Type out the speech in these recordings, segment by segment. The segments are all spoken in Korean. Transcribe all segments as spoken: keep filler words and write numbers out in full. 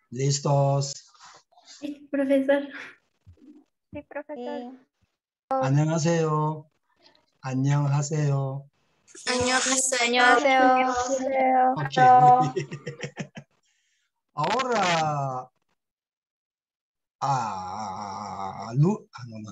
¿Listos? Sí, profesor. Sí, profesor. 안녕하세요. 안녕하세요. 안녕하세요. Ok, muy bien. Ahora, ah, lu, ah, no, no.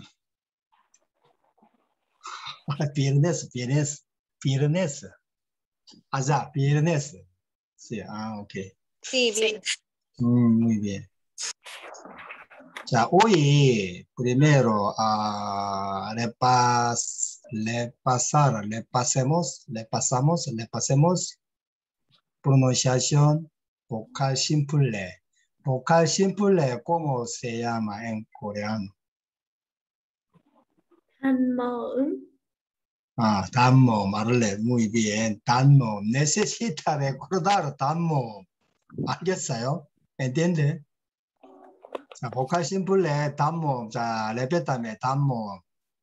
Viernes, viernes, viernes. Allá, viernes. Sí, ah, ok. Sí, bien. Mm, muy bien. Ya, hoy, primero, ah, repas, repasar, repasemos, repasamos, repasemos, pronunciación vocal simple. Vocal simple, ¿cómo se llama en coreano? 한모음. Ah, 단모, 말을래. Muy bien. 단모. Necesita recordar 단모. 알겠어요? ¿Entiende? 자, vocal simple, 단모. 자, repítame, 단모.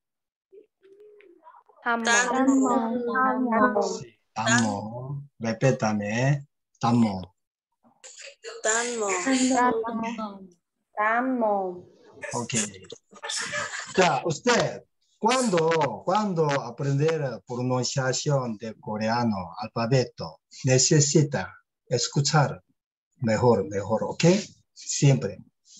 한모. Sí, 단모. Repítame, 단모. Tamo. Ok. Ya, usted, ¿cuándo, cuando aprender pronunciación de coreano, alfabeto, necesita escuchar mejor, mejor, ¿ok? Siempre.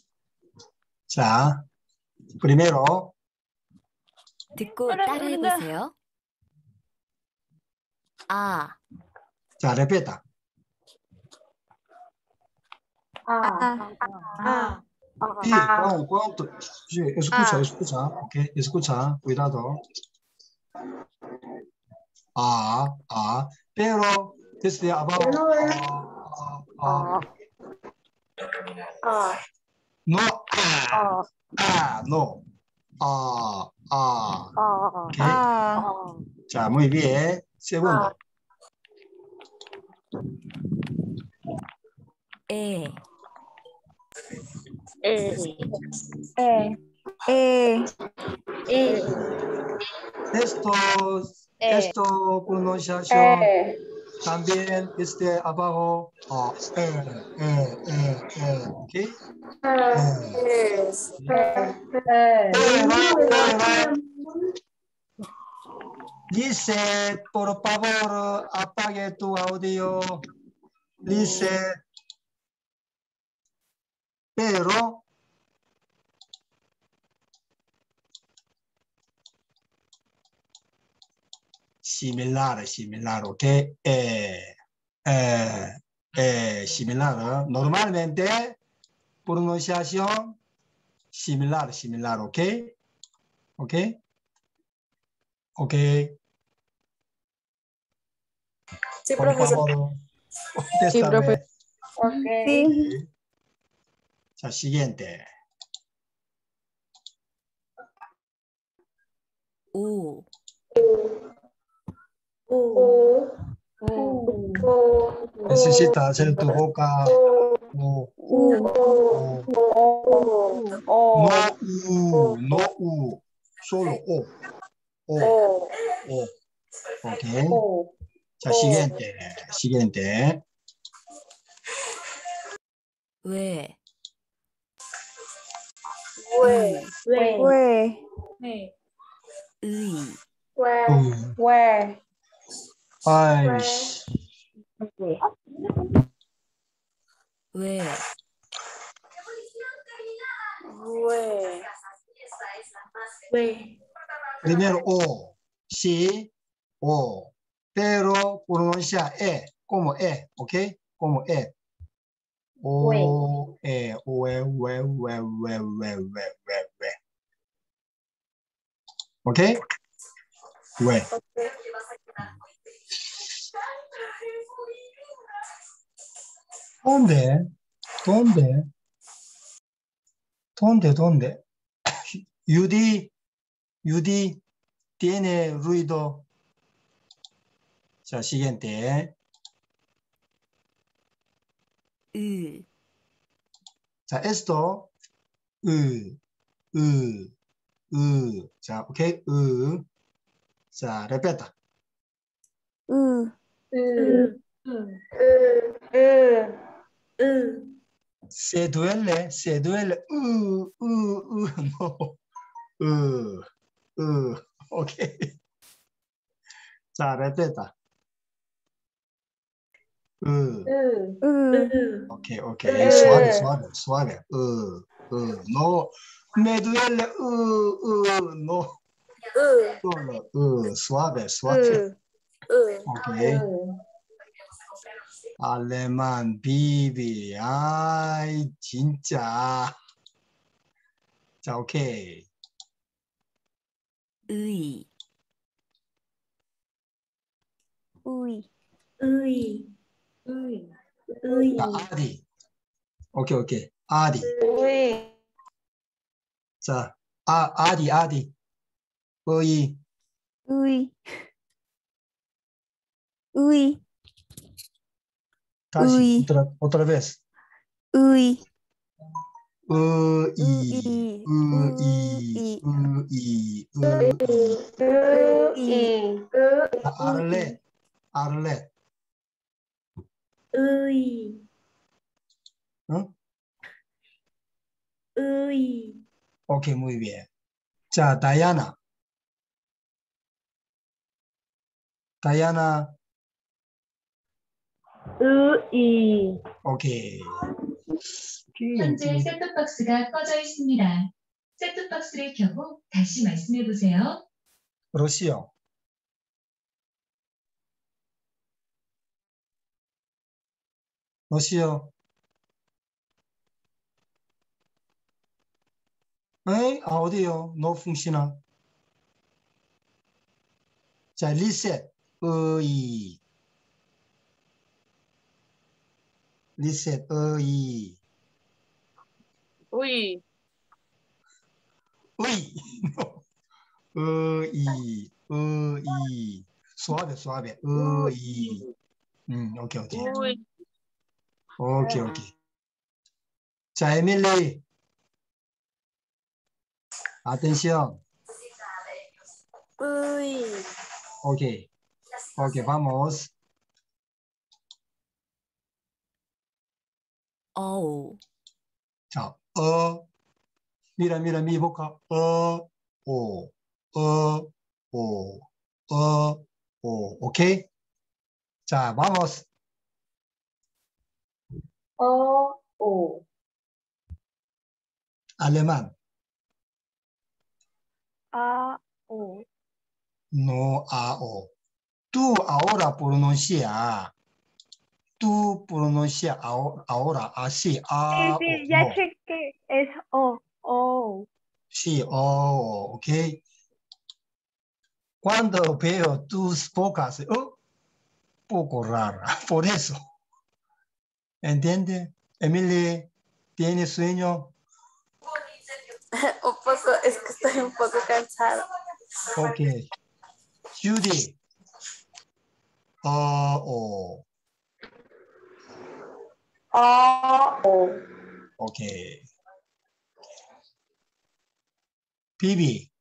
자, primero, 듣고 따라해보세요. 아, 자, repita. 아. 아. Sí, ¿cuánto? cuánto? Sí, escucha, escucha, ¿ok? Escucha, cuidado. Ah, ah, pero desde abajo, ah, ah, 아. no, ah, ah, no, ah, ah, 아. ¿ok? 아. 자, muy bien. Segundo, 에, 에. 에. 에. 에. esto, 에. esto pronunciación 에. también desde abajo, ah, eh, eh, eh, eh, ¿ok? Eh. Pero, pero, dice, por favor, apague tu audio. Dice, pero, similar, similar, ¿ok? Eh, eh, eh, similar. ¿eh? Normalmente, pronunciación similar, similar, ¿ok? ¿Ok? ¿Ok? Sí, Por profesor. favor, contéstame. Ok. Sí. 자, siguiente. 오, 오. Necesita hacer tu boca. O, 오. o. 오. No U, no U, solo O. O, O. ¿Ok? 오. 자, siguiente, siguiente. 왜, 왜. 왜. 왜. 왜. 의, 음, 왜. 아이씨. 왜, 왜. 왜. Primero O, sí, O. Pero pronuncia E, como E, ¿ok? Como E. O, E, ue, ue, ue, ue, ue, ue, ue, ue. ¿Ok? ue. ¿Dónde? ¿Dónde? ¿Dónde? ¿Dónde? Judy, Judy, tiene ruido. 자, siguiente. 의, 자, esto, 으, 으, 으. 자, 오케이, 으. 자, repita. 으. 으. 으. 으. 으. se duele, se duele. Uh, uh, uh, no. Uh, uh, ok. 자, repeta. Uh, 으, 으, 으, ok, ok. Uh. Suave, suave, suave. Uh, uh, no. Me duele. Uh, uh, no. 으, Solo. Uh, suave, suave. 으, 으. Ok. 으. Alemán, 비비. Ay, 진짜. 자, 오케이. 의, 우이, 으이, 으이, 으이, 자, 아디. 오케이, 오케이. 아디. 우이, 자, 아, 아디, 아디. 어이. 우이, 우이, 다시. 으이. otra, otra vez. 우이, 의이, 의이, 의이, 의이. 의이, 의이. 으이, 으, 자, 아를렛, 아를렛. 으이, 응? 으이, 오케이, muy bien. 자, 다이아나. 다이아나. 으이. 오케이. 현재 셋톱박스가 꺼져 있습니다. 셋톱박스를 켜고 다시 말씀해 보세요. 러시아. 러시아. 에이, 아, 어디요? No funciona. 자, 리셋. 의이. 리셋, 의이. 우이, 의. 의이, 의이. suave, suave. 의이. 음, 오케이, 오케이. 우이, 오케이, 오케이. 자, 에밀리. Atención. 우이, Ok. Ok, vamos. 어우, 자, 어. Mira, mira mi boca. 어, 오, 어, 오, 어, 오. Ok. 자, vamos. 어, 오. Alemán. 아, 오. No, a, o. Tú ahora pronuncia. Tú pronuncia ahora, ahora así. A, Sí, o, sí, ya no. chequé. Es O, O. Sí, oh, ok. Cuando veo tus bocas, oh, poco rara. Por eso. ¿Entiende? Emily, ¿tiene sueño? Un poco, es que estoy un poco cansada. Ok. Judy. Uh, oh, 어, 오. ok. Pibi.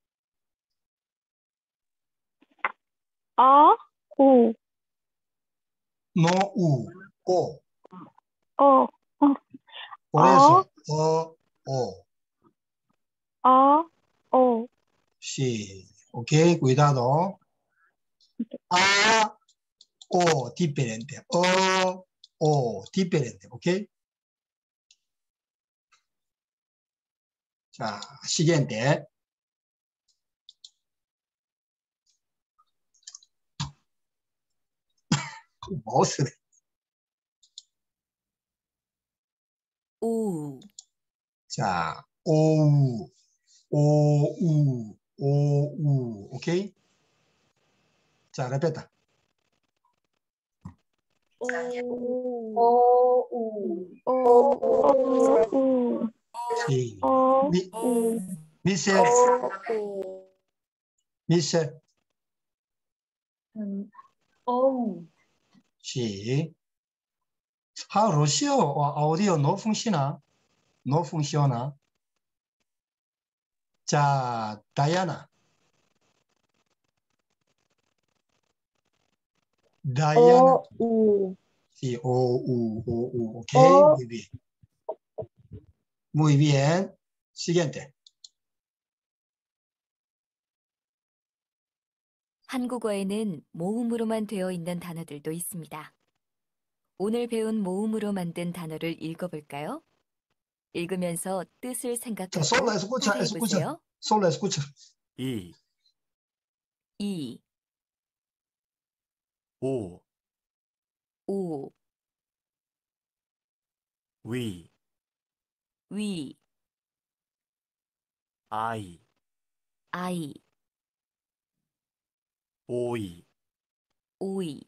A, O, No U. O. O, Por Ah. eso. O, O. A, O. Sí. Ok, cuidado. A, O, diferente. O, O, diferente. Ok. 자, siguiente. 마우스네. 오우, 자, 오우, 오우, 오우. 오케이? 자, repeta. 오, O, 오, 오. O, O. Sí. O, Mi, O. Michel, O. Michel. 음, 어우. Sí. Ah, Rocío, o- audio no funciona. No funciona. 자, Diana. Diana. 어, 우. Sí, O, U, O, U. Ok, 어. muy bien. Muy bien. Siguiente. 한국어에는 모음으로만 되어 있는 단어들도 있습니다. 오늘 배운 모음으로 만든 단어를 읽어볼까요? 읽으면서 뜻을 자, 생각하고 solo escucha, 따라해 escucha. 보세요. Solo escucha. 이, 이, 오, 오, 위, 위, 아이, 아이, 오이, 오이,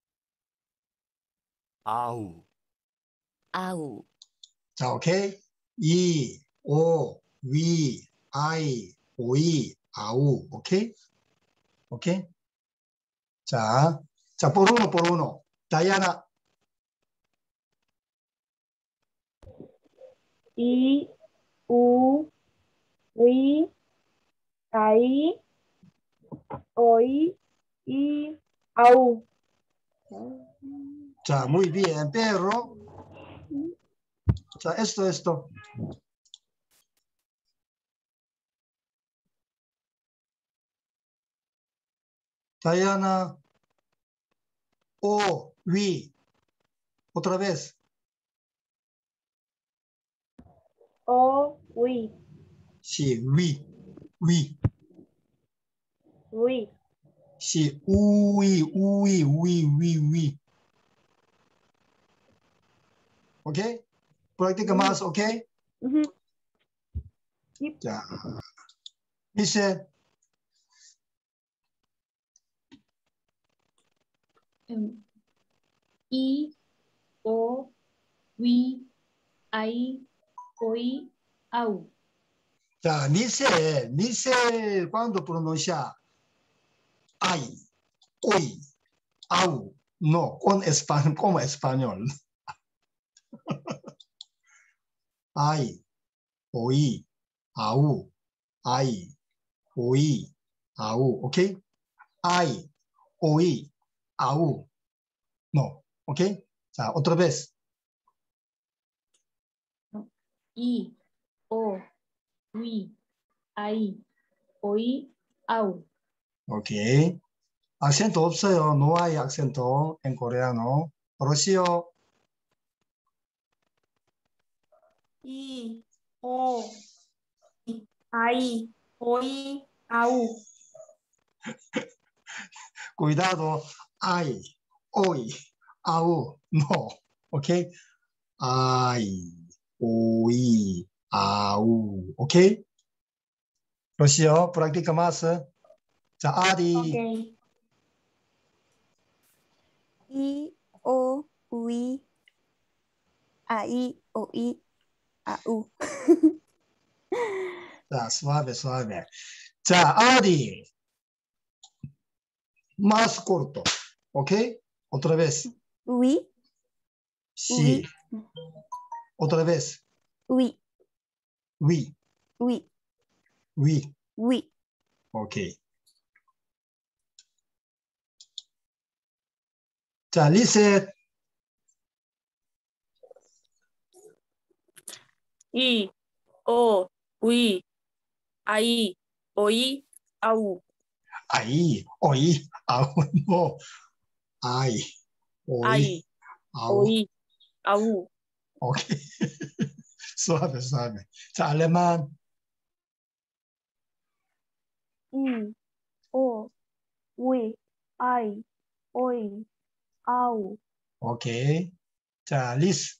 아우, 아우. 자, 오케이. 이, 오, 위, 아이, 오이, 아우. 오케이? 오케이? 자, 자, por uno, por uno. Diana. 이, 우, 위, 아이, 오이, 이, 아우. 자, muy bien, pero. 자, esto, esto. Diana. O, wi. Otra vez. 오, 위, Sí, wi. Wi. 위, Sí, uy, uy, uy, uy, uy. ¿Ok? Practica más, ¿ok? 음, Ya. Dice, 음, 이, 오, 위, 아이, 오이, 아우. ya, dice, dice cuando pronuncia ay, hoy, au, no, con español, como español. Ay, hoy, au, ay, hoy, au, ¿ok? Ay, hoy, au, no, ¿ok? Ya, otra vez. 이, 오, 위, 아이, 오이, 아우. Ok. Acento 없어요. No hay acento en coreano. Rocío. 이, 오, 위, 아이, 오이, 아우. Cuidado. Ay, hoy, au, no. Ok. Ay, hoy, au. Ok. Rocío, practica más. 자, 아디. 오케이. 이, 오, 위, 아이, 오이, 아우. 자, suave, suave. 자, 아디. Más corto. Ok. Otra vez. 위, Sí. 위, Otra vez. 위, Oui, 위, oui. 위. Ok. 자, 리셋. 이, 오, 위, 아이, 오이, 아우. Ahí, oí, aún no. Ay, oí, 아이, aún. 오이, 아우. Ok. Suave, suave. 자, alemán. 이, 오, 위, 아이, 오이, 아우. Ok. 자, Liz.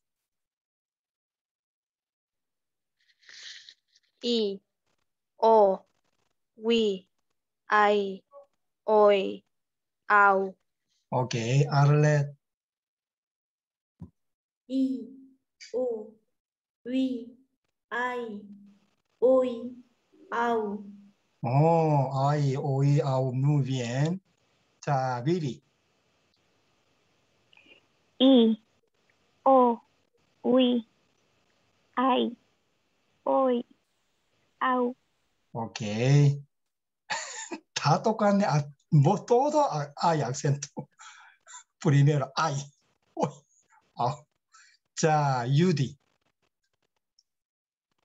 이, 오, 위, 아이, 오이, 아우. Ok. Arlet. 이, 오, 위, 아이, 오이, 아우. Oh, ay, oí, aún. Muy bien. 자, Billy. 이, 오, 위, 아이, 오이, 아우. Ok. 다 똑같네. 아, 뭐, todo hay acento. Primero, ay, oí, aún. 자, Judy.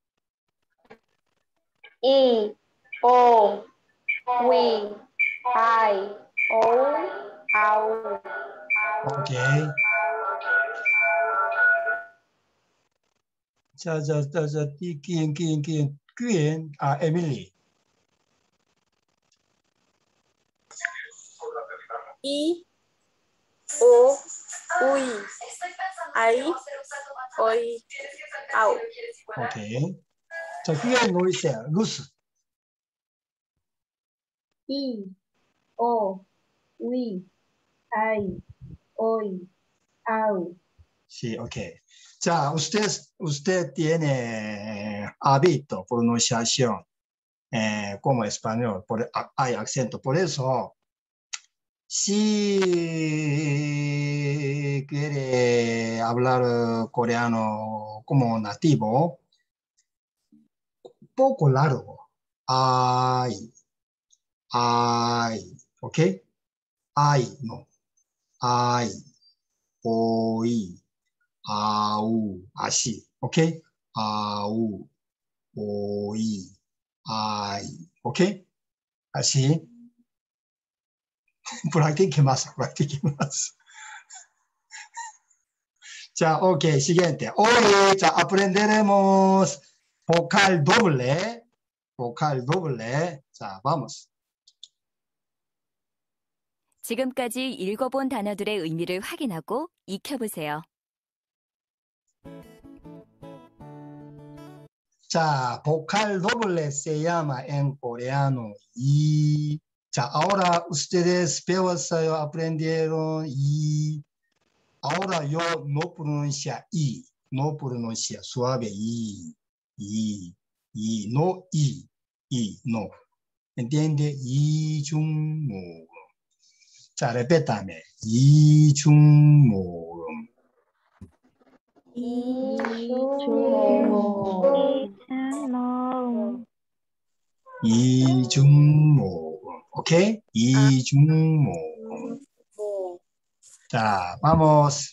E, O, we, I, O, au. Ok. 자, 자, 자, 자, 이, 긴, 긴, 긴, 긴, 아, 에밀리. I, O, uy, I, oy, au. 오케이. 자, 귀에 놓으세요. 루스. I, O, we, I, hoy, au. Sí, ok. Ya, usted, usted tiene hábito, pronunciación, eh, como español, por, hay acento. Por eso, si quiere hablar eh, coreano como nativo, poco largo. Ay, ay, ¿ok? Ay, no. Ay, hoy, au, así, ¿ok? Au, hoy, ay, ¿ok? Así. Practique más, practique más. Ya, ok, siguiente. Hoy ya aprenderemos vocal doble. vocal doble. 자, vamos. 지금까지 읽어본 단어들의 의미를 확인하고 익혀보세요. 자, vocal doble se llama en coreano y. 자, ahora ustedes 배웠어요, aprendieron y. Ahora yo no pronuncia y, no pronuncia suave y, y, y, no y, y, no. ¿Entiende? 이중모음. 자, repétame. 이중모음. 이중모음. 오케이? 이중모음. 자, vamos.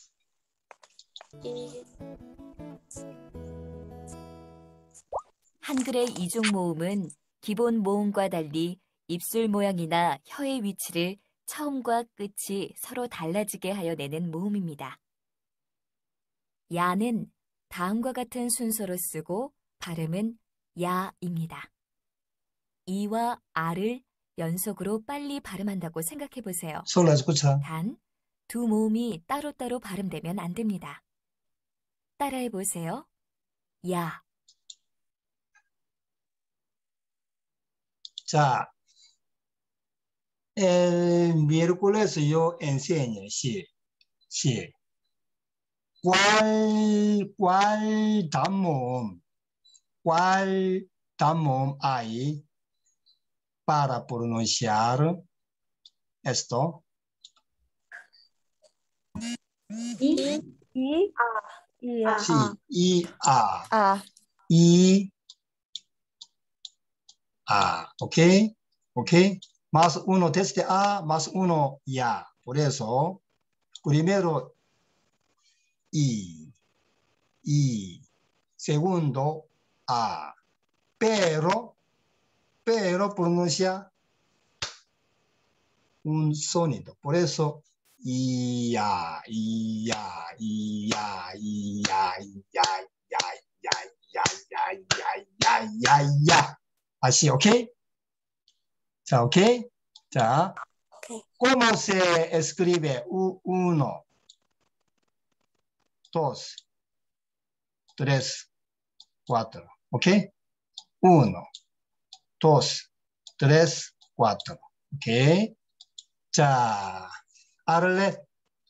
한글의 이중 모음은 기본 모음과 달리 입술 모양이나 혀의 위치를 처음과 끝이 서로 달라지게 하여 내는 모음입니다. 야는 다음과 같은 순서로 쓰고 발음은 야입니다. 이와 아를 연속으로 빨리 발음한다고 생각해 보세요. Solo escucha. 단, 두 모음이 따로따로 발음되면 안 됩니다. 따라해 보세요. 야. 자, el miércoles yo enseño, sí, sí. ¿Cuál, cuál 단모음, cuál 단모음 hay para pronunciar esto? I, I, a, Sí, y a, a. y a, ¿ok? ¿Ok? Más uno desde a, más uno ya. Por eso, primero y, y, segundo a. Pero, pero pronuncia un sonido. Por eso, ya, ya, ya, ya, ya, ya, ya, ya, ya, ya, ya, ya, ya. Así, ¿ok? 자, ¿ok? 자, Okay. ¿cómo se escribe U, uno, dos, tres, cuatro? ¿Ok? uno, dos, tres, cuatro. ¿Ok? 자, Arle,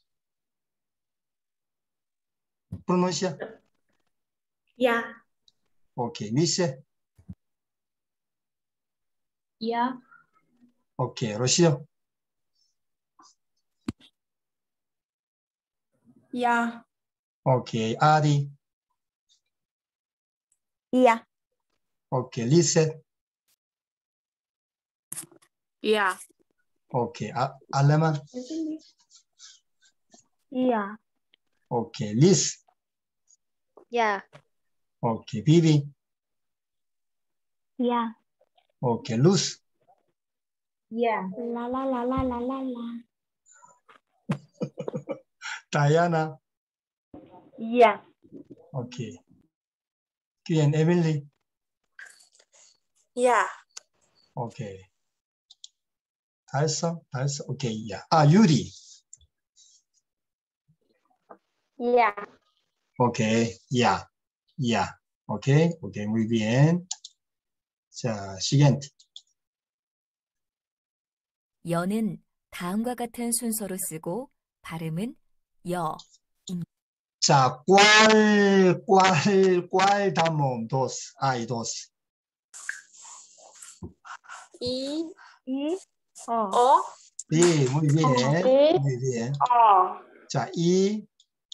pronuncia. Ya, Ok, Miche. ya, Ok, Rocio. ya, Ok, Adi. ya, Ok, Lise. ya, Ok, A- Alemán. ya, Ok, Liz. Ya, Ok, Vivi. Ya. Ok, Luz. Ya. La la la la la la la. Diana. Ya. Ok. Bien, Emily. Yeah. Ok. 다 했어? 다 했어? Ok, ya. 아, 유리. Ya. Ok, ya. Ya. Ok, ok, muy bien. 자, siguiente. 여는 다음과 같은 순서로 쓰고 발음은 여. 자, ¿cuál, cuál, cuál damos? Dos. Hay dos. I, I. O. O, Sí, muy bien. Sí. Muy bien. O. 자, y,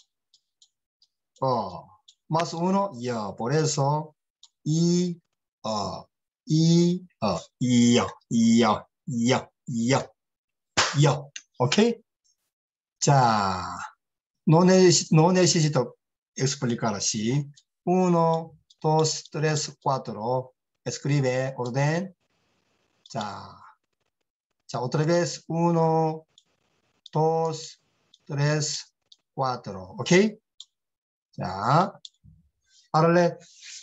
o. Más uno, yo. Por eso, y, o. y, o. y, yo, yo, yo, yo, yo. ¿Ok? 자, no, neces no necesito explicar así. Uno, dos, tres, cuatro. Escribe orden. 자, 자, otra vez. Uno, dos, tres, cuatro. ¿Ok? 자, háblale.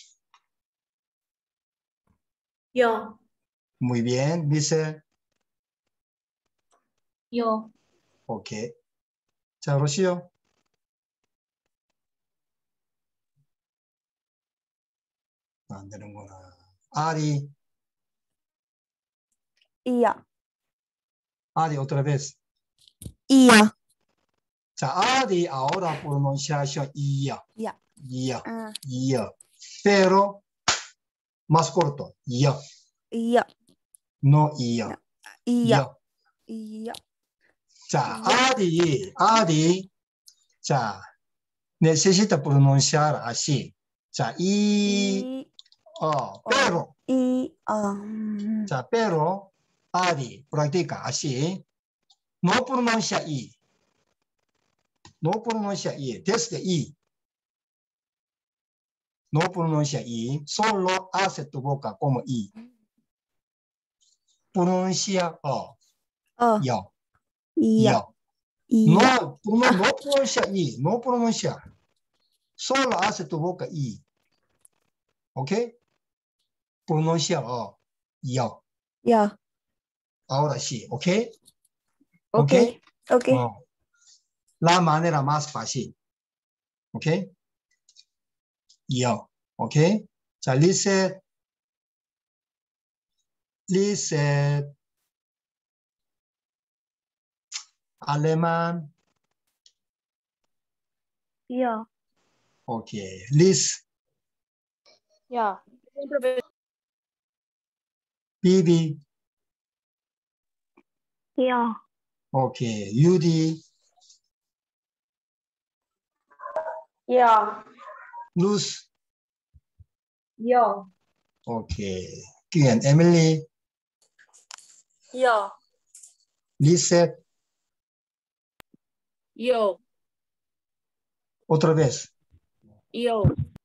Yo. Muy bien. Dice, Yo. ok. 자, 로시오. 안 되는구나. 아리, Ya. 아리, otra vez. Ya. 자, 아리, ahora pronunciación, iya, Ya. iya, Ah. iya. Pero, más corto, iya, Ya. no iya, Ya. iya. Ya. 자, Ya. 아리, 아리. 자, necesita pronunciar así. 자, y, I. 어, pero. I. O. 자, pero, Ari, practica así. No pronuncia I. No pronuncia I. Desde I. No pronuncia I. Solo hace tu boca como I. Pronuncia O. O. Yo. Ya. Yo. Ya. No, no, no pronuncia I. No pronuncia. Solo hace tu boca I. ¿Ok? Pronuncia O. Yo. Ya. Ahora sí. ¿Ok? Ok. Ok. Oh. La manera más fácil. ¿Ok? Yo. ¿Ok? 자, 리셋. 리셋. 아레만. Ya. 오케이. 리스. Ya. 비비. Ya. 오케이. 유디. Yo. 루스. Yo. 오케이. 기엔 에밀리. yo, 리셋. Yo. otra vez. Yo.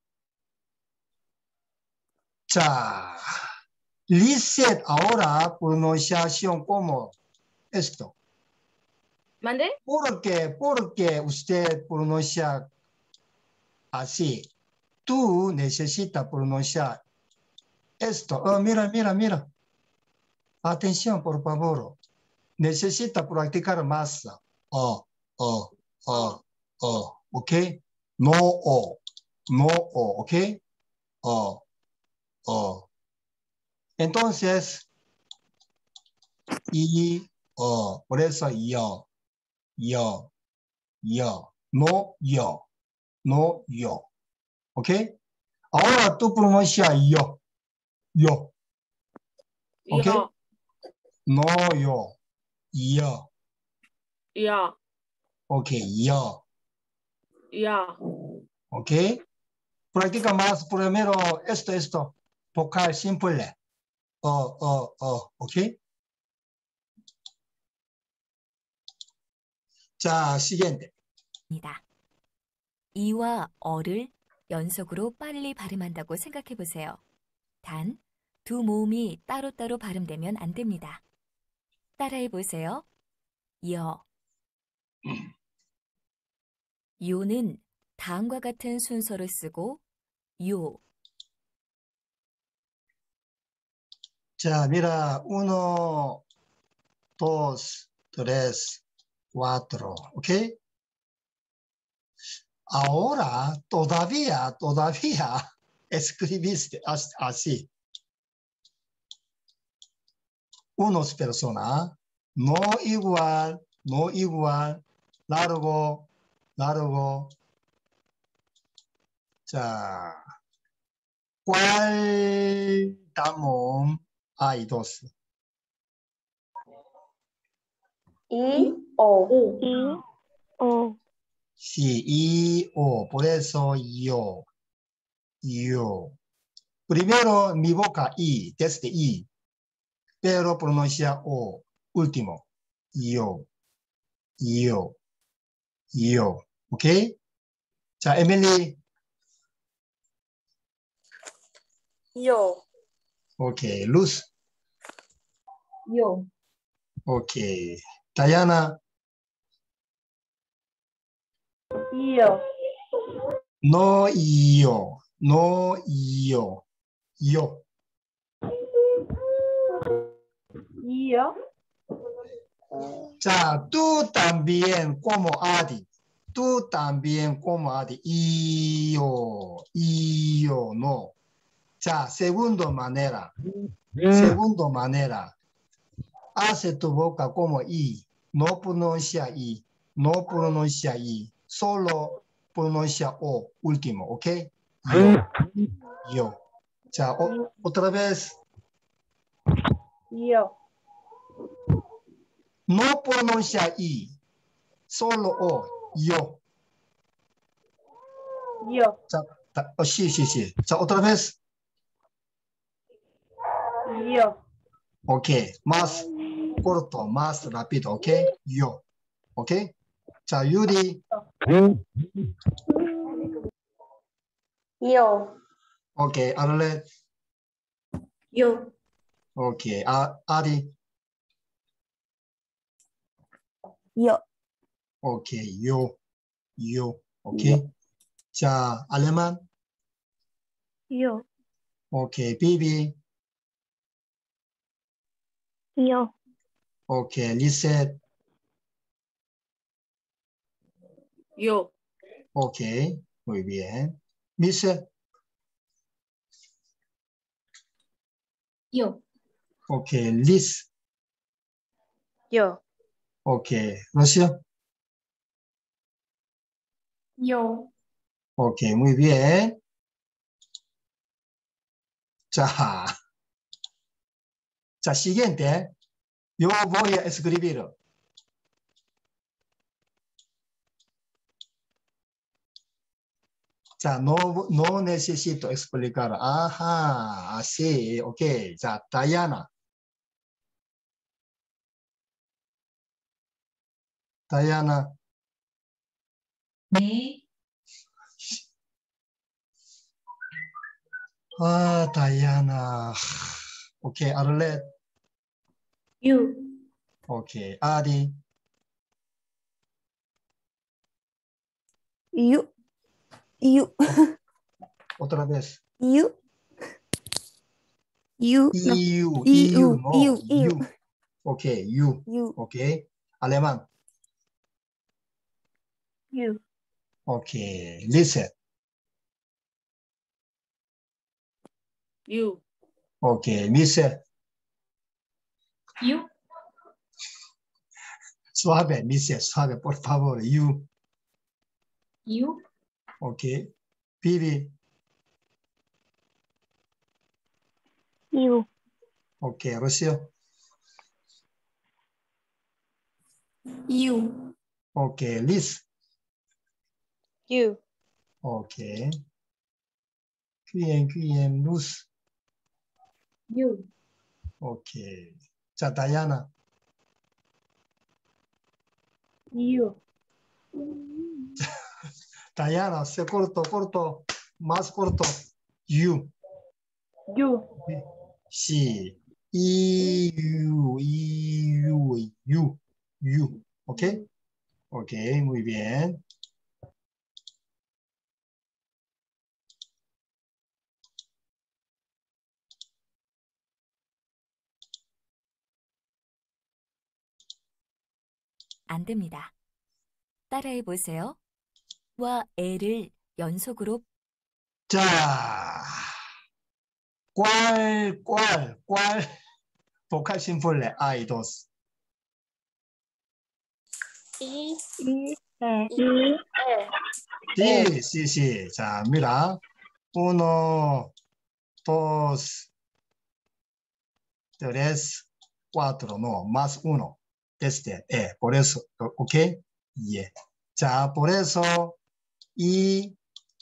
자, 리셋 ahora pronunciación como esto. ¿Mande? Porque, porque usted pronuncia así. Tú necesitas pronunciar esto. Oh, mira, mira, mira. Atención, por favor. Necesita practicar más. Oh, oh, oh, oh. ¿Ok? No, oh. No, oh. ¿Ok? Oh, oh. Entonces, y, oh. Por eso, yo, yo, yo. No, yo. No, yo. ¿Ok? Ahora tú pronuncia yo. Yo. ¿Ok? Yo. No, yo. Yo. Ya. Ok, yo. Ya. ¿Ok? Practica más primero esto, esto. Vocal simple. Oh, oh, oh. ¿Ok? 자, siguiente. 입니다. 이와 어를 연속으로 빨리 발음한다고 생각해 보세요. 단, 두 모음이 따로따로 발음되면 안 됩니다. 따라해 보세요. 여. 요는 다음과 같은 순서를 쓰고 요. 자, mira, uno, dos, tres, cuatro, ¿ok? Ahora, todavía, todavía escribiste as- así. Unos personas, no igual, no igual, largo, largo. 자, ¿cuál damón? Hay dos. I, O. O. O. Sí, y o, por eso yo, yo. Primero mi boca I, desde I, pero pronuncia O, último. Yo, yo, yo. ¿Ok? 자, 에밀리. Yo. Ok, Luz. Yo. Ok. Diana. Yo. No, yo. No, yo. Yo. Yo. 자, tú también como Adi. Tú también como Adi. Yo, yo, no. 자, segundo manera. Segundo manera. Hace tu boca como I. No pronuncia I. No pronuncia I. Solo pronuncia O. Último, ¿ok? Yo. Yo. 자, 어, otra vez. Yo. No pronuncia I. Solo O. Yo. Yo. 자, 다, 어, sí, sí, sí. 자, otra vez. Yo. Ok. Más corto, más rápido, ¿ok? Yo. ¿Ok? 자, 유리. Yo. Ok. 아를렛. Yo. Ok. 아, 아디. Yo. Ok. 요. 요. Ok. 자, 알레만. Yo. Ok. 비비. Yo. Ok. 리셋. Yo. Ok. Muy bien. 미스. Yo. Ok. 리스. Yo. Ok. 러시아. Yo. Ok. Muy bien. 자. 자, siguiente. Yo voy a escribir. 자, no, no necesito explicar. Ajá, así, ok. 자, Diana. Diana. 네. 아, Diana. Ok, Arlet. You. Ok, Adi. You. You. Otra vez. You. You. No. EU, E EU, U. no. E U. E U. You. Ok, you. You. Ok. Alemán. You. Ok, listen. You. Ok, Miss. You. Suave, Miss, suave, por favor. You. You. Ok. Bibi. You. Ok, Rocío. You. Ok, Liz. You. Ok. Q M, Q M, Luz. You. Ok. 자, Diana. You. Diana, se corto, corto. Más corto. You. You. sí, y, u, y, u, you, you, ¿ok? Ok, muy bien. 안 됩니다. 따라해 보세요. 와 에를 연속으로 자, ¿cuál, cuál, cuál? Vocal simple, hay dos. I, I, E, I, E. Sí, sí, sí. 자, mira. Uno, dos, tres, cuatro, no, más uno. Este, eh, por eso, ¿ok? Yeah. 자, por eso, y,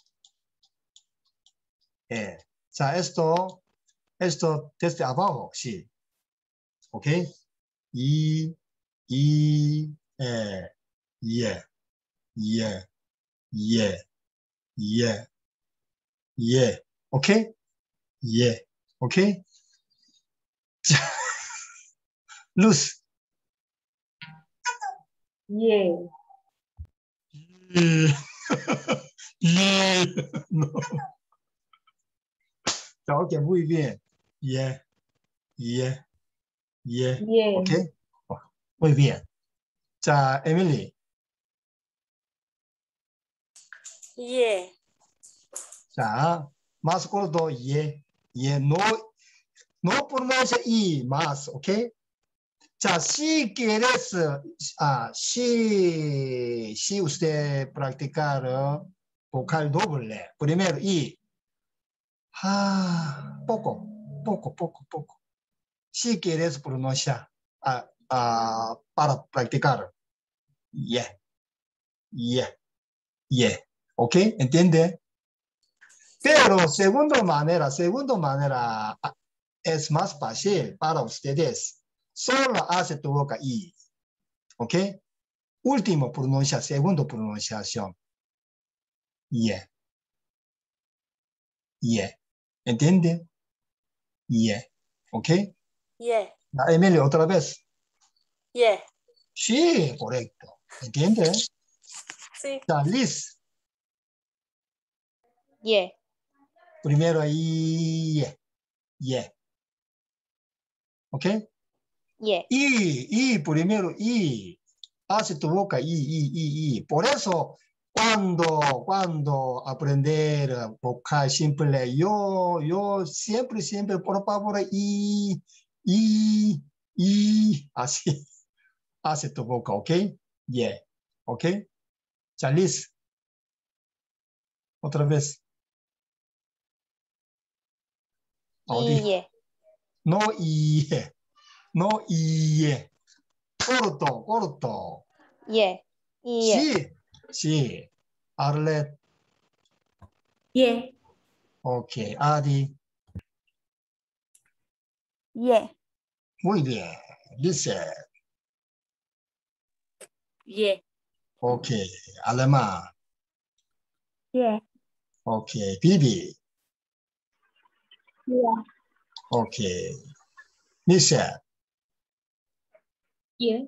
eh. 자, esto, esto desde abajo, sí. ¿Ok? Y, y, eh, yeah, yeah, yeah, yeah, yeah. ¿Ok? Yeah. ¿Ok? Luz. Yeah. Yeah. No. Ok, muy bien. Yeah, yeah, yeah. Yeah. Ok. Muy bien. 자, 에밀리. Yeah. 자, más corto, yeah, yeah. No, no pronuncia y más, ok. 자, si quieres, ah, si, si usted practicar vocal doble, primero y, ah, poco, poco, poco, poco. Si quieres pronunciar ah, ah, para practicar, yeah, yeah, yeah, ¿ok? ¿Entiende? Pero segunda manera, segunda manera ah, es más fácil para ustedes. Solo hace tu boca y, ¿ok? Último pronunciación, segundo pronunciación. Yeah. Yeah. ¿Entiende? Yeah. ¿Ok? Yeah. La Emilio, otra vez. Yeah. Sí, correcto. ¿Entiende? Sí. La Liz. Yeah. Primero ahí. Yeah. Yeah. ¿Ok? Yeah. Y, y, primero y. Hace tu boca y, y, y, y. Por eso, cuando, cuando aprender vocal simple, yo, yo siempre, siempre, por favor, y, y, y, así, hace tu boca, ¿ok? Yeah, ¿ok? Ya, Liz, otra vez. Audi. Yeah. No, y, no, y, corto, corto. Yeah. Yeah. Sí, sí. Arlet, Yeah. ok. Adi, Yeah. muy bien. Dice, Yeah. ok. Alemán, Yeah. ok. Bibi, Yeah. ok. Michelle, Yeah.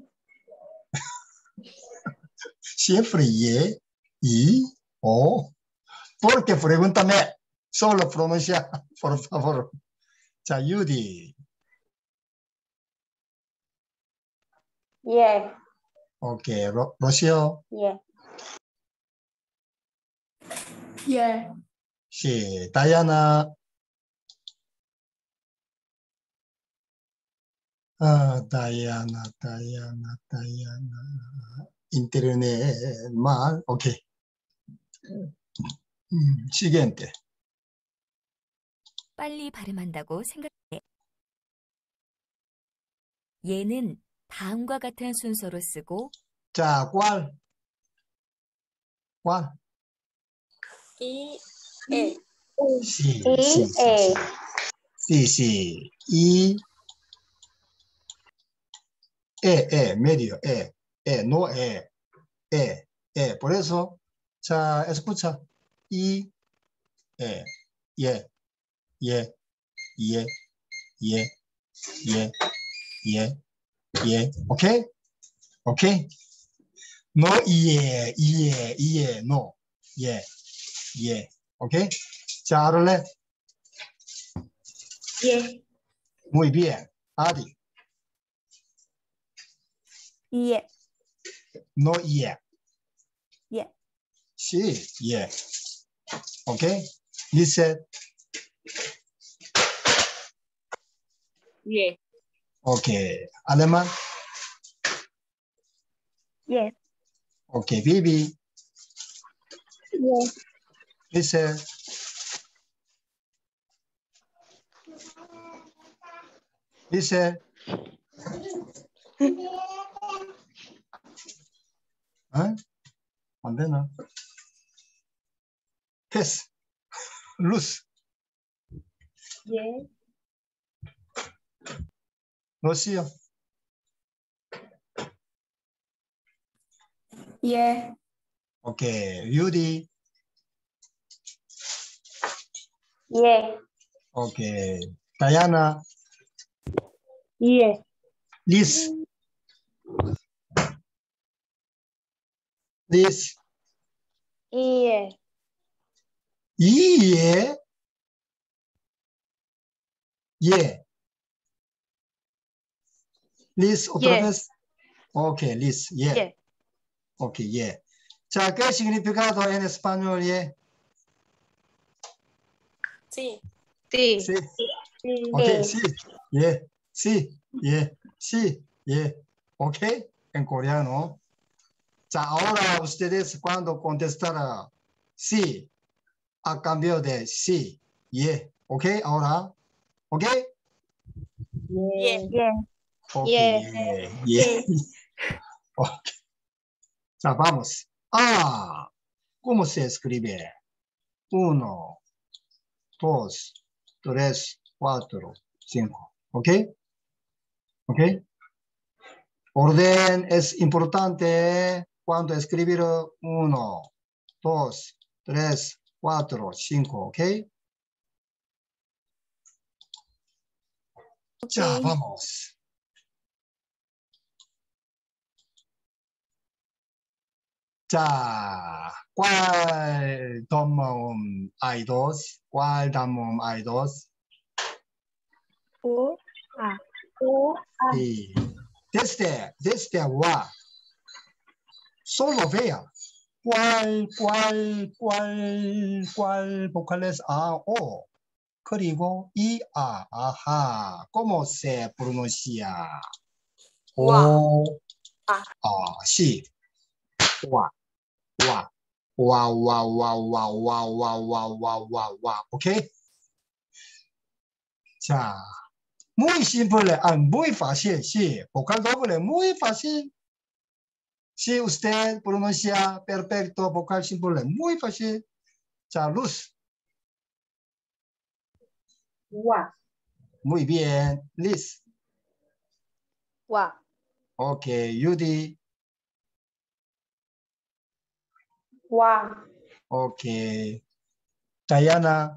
siempre y, y, o. Porque pregúntame, solo pronuncia, por favor. Sayudi, Yeah. ok. Ro Rocio, Yeah. Yeah. sí. Diana, ah, Diana, Diana, Diana. Internet, mal, ok. 음, siguiente. 빨리 발음한다고 생각해. 얘는 다음과 같은 순서로 쓰고 자, ¿cuál? ¿Cuál? I, E. Sí, E, sí, sí, E. sí. Sí, sí. Y, E, E, medio, E, E, no E, E, E. Por eso, 자, escucha. Y, E, ye, ye, ye, 예, 예, 예, 예. 오케이? 오케이? No, 예, 예, 예, no. 예, 예. 오케이? 자, 알을래? 예. Muy bien. Adi. 예. No, 예. 예. Sí, 예. 오케이? Listen. 예. 오케이. 아lemán. 예. 오케이. Bibi. 예. Listen. Listen. 어? 안 되나? 패스. 루스. 예. 러시아. 예. 오케이. 유디. 예. 오케이. 다이아나. 예. 리스. 리스. 예. 이예. 예. Liz, otra Yeah. vez. Ok, Liz, yeah. Yeah. Ok, yeah. Ya, ¿qué significado en español, yeah? Sí. Sí. Sí. Ok, sí, yeah, sí, yeah, sí, yeah. Ok, en coreano. Ya, ahora ustedes cuando contestarán sí, a cambio de sí, yeah. Ok, ahora. Ok. Yeah. Yeah. Ok, Yeah. yeah, yeah. Ok. Ya, vamos. Ah, ¿cómo se escribe? Uno, dos, tres, cuatro, cinco. ¿Ok? ¿Ok? Orden es importante cuando escribir uno, dos, tres, cuatro, cinco. ¿Ok? Ya, vamos. 자, ¿cuál 담음 hay dos? ¿Cuál 담음 hay dos? O. A. O. Sí. Desde, desde wa. Solo vea. ¿Cuál, cuál, cuál, cuál vocales A, O? 그리고 이, 아, 아하. ¿Cómo se pronuncia? O, 아. 아, sí. 와, 와. 와, 와, 와, 와, 와, 와, 와, 와, 와, 와. ¿Ok? 자, muy simple, ah, muy fácil, sí. Vocal doble, muy fácil. Si usted pronuncia perfecto, vocal simple, muy fácil. 자, Luz. 와. Muy bien. Liz. 와. Ok, Judy. 와. Ok. Diana.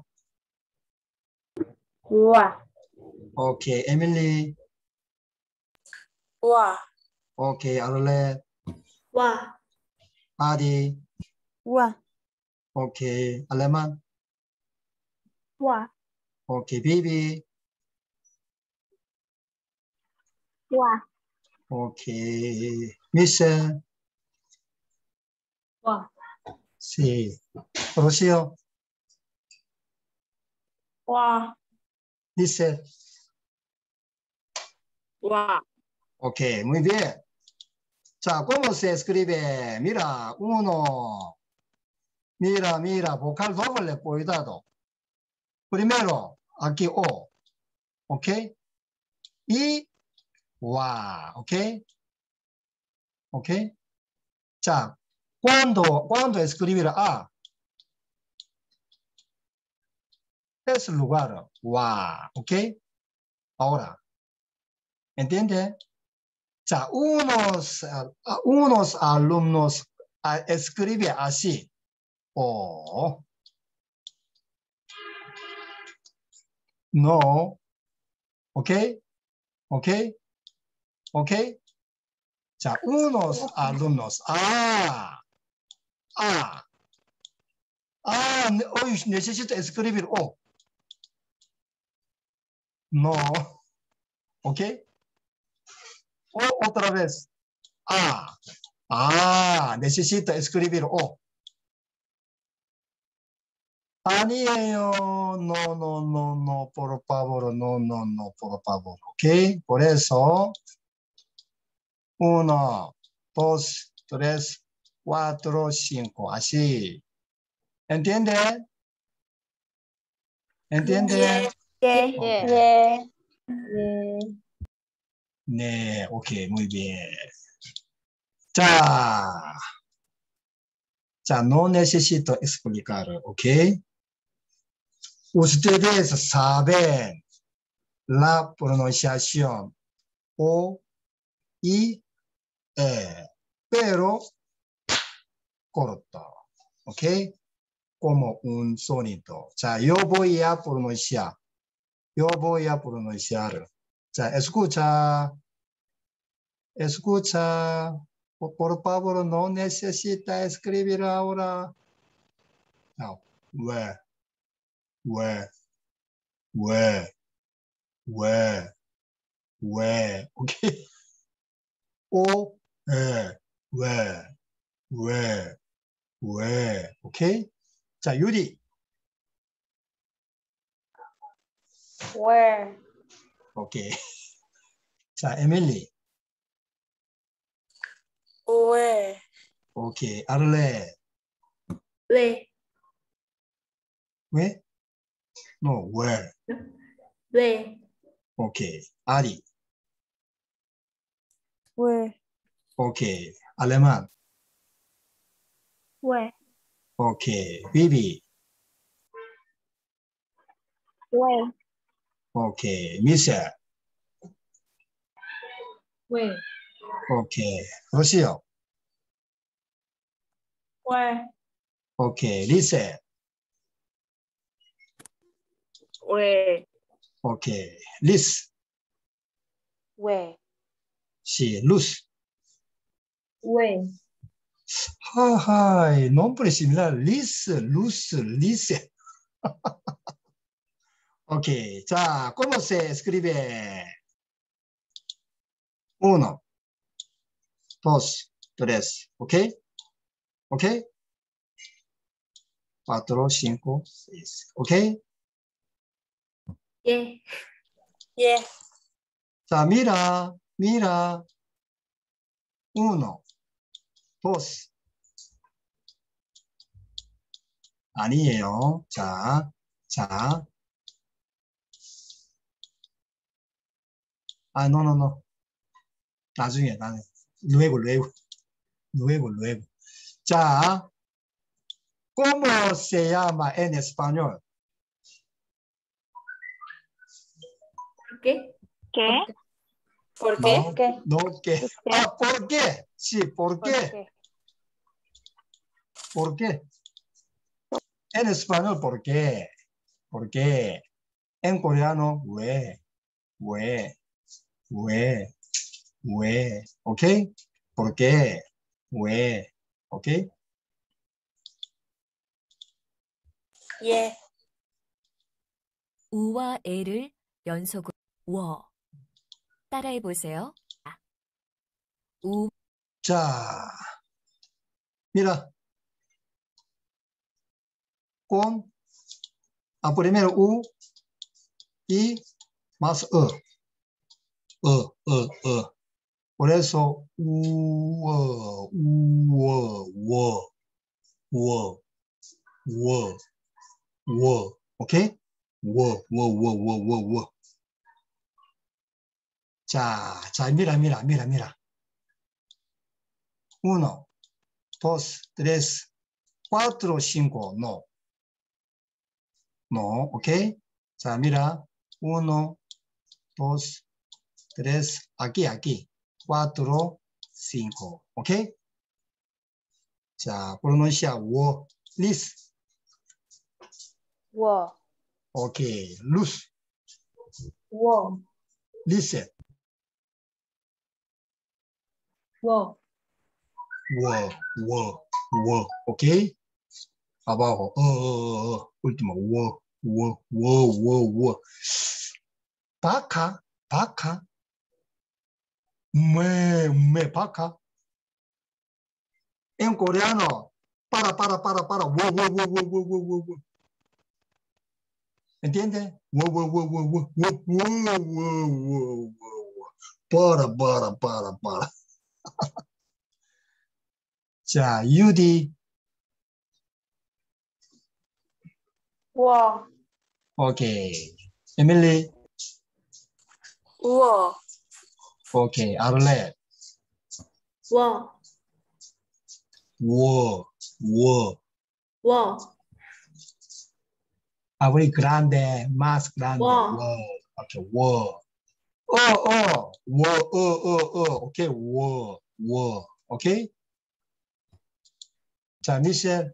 와. Ok, Emily. 와. Ok, Arlette. 와. Adi. 와. Ok, Alemán. 와. Ok, Bibi. 와. Ok, Michelle. 와. Sí. Rocío. 와. Dice. 와. Ok, muy bien. 자, ¿cómo se escribe? Mira, uno. Mira, mira, vocal doble, cuidado. Primero, aquí O. ¿Ok? Y wa. ¿Ok? ¿Ok? 자, cuando, cuando escribir A, es lugar, wa. ¿Ok? Ahora, ¿entiende? 자, unos, uh, unos alumnos uh, escriben así. O. No. ¿Ok? ¿Ok? ¿Ok? 자, unos alumnos. Ah, ah, ah, ne- hoy necesito escribir O. No. ¿Ok? O otra vez. Ah, ah, necesito escribir O. 아니에요. No, no, no, no, por favor, no, no, no, por favor. ¿Ok? Por eso, uno, dos, tres, cuatro, cinco. Así. ¿Entiende? ¿Entiende? 예. 오케이. 예. 네, 오케이, muy bien. 자, 자, no necesito explicar, ¿ok? Ustedes saben la pronunciación O, I, E, pero corto, ¿ok? Como un sonido. 자, yo voy a pronunciar. Yo voy a pronunciar. 자, escucha. Escucha. Por favor, no necesita escribir ahora. No. 왜, 왜, 왜, 왜, 왜. 오케이. 오, 에, 왜, 왜, 왜. 오케이. 자, 유리. Where? 오케이. 자, 에밀리. Where? 오케이. 아를레. 왜, 왜? No, where. 왜, 오케이. 아리. Where? 오케이. 알레만. Where? 오케이. 비비. Where? 오케이. 미셸. 왜, 오케이. 러시오. 왜, 오케이. 리세. 왜, 오케이. 리스. Where? 시. 루스. 왜, Ay, nombre similar. Liz, Luz, Lice. Ok, ya, ¿cómo se escribe? Uno, dos, tres, ¿ok? ¿Ok? Cuatro, cinco, seis, ¿ok? 예, Yeah. 자, mira, mira. Uno, dos. 아니에요. 자, 자. 아, no, no, no. 나중에, 나중에. luego, luego. luego, luego. 자, ¿cómo se llama en español? ¿por qué? ¿Qué? ¿Por qué? No, ¿Qué? no, ¿qué? ¿Por qué? Ah, ¿por qué? Sí, ¿por ¿Por qué? qué? ¿Por qué? En español, ¿por qué? ¿Por qué? En coreano, 왜, 왜, 왜, 왜, ¿ok? ¿Por qué? 왜, ¿ok? Yeah. 우와 에를 연속으로 워. 따라해 보세요. 우, 자, mira. Con, a primero U, y más E. E, E, E. Por eso, U, E, U, E, wo, wo, wo, wo, ¿ok? Wo, wo, wo, wo, wo, wo. 자, 자, mira, mira, mira, mira. Uno, dos, tres, cuatro, cinco, no. No, ¿ok? 자, mira. Uno, dos, tres, aquí, aquí. Cuatro, cinco, ¿ok? 자, pronuncia wo, lis. Where? Ok, luz. 워, listen. Wo. Wo, wo, wo, ¿ok? Abajo, uh, uh, uh, último, wo, wo, wo, wo, wo. Vaca, vaca. Me, me, vaca. En coreano, para, para, para, para, wo, wo, wo, wo, wo, wo, wo, wo. ¿Entiende? Wo, wo, wo, wo, wo, wo, wo, wo, wo, wo. Para, para, para, para. 자, 유디. Wo. 오케이. 에밀리. Wo. 오케이. 아를렛. Wo. 워, 워. Wo. Abrir grande, más grande. Wo. 워. 오케이. 워. 어, 어. 워, 어, 어, 어. 오케이. 워, 워. 오케이? 자, 미셸.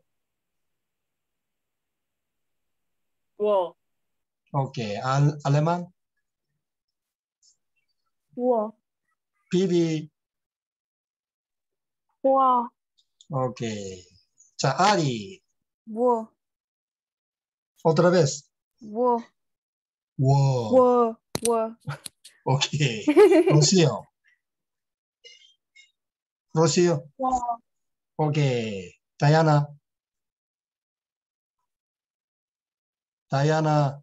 Wo. 오케이. 알, 알레만. Wo. 비비. Wo. 오케이. 자, 아리. Wo. Otra vez. Wo. 워. Wo. Wo. 오케이. 로시오. 로시오. Wo. 오케이. 다이아나. 다이아나.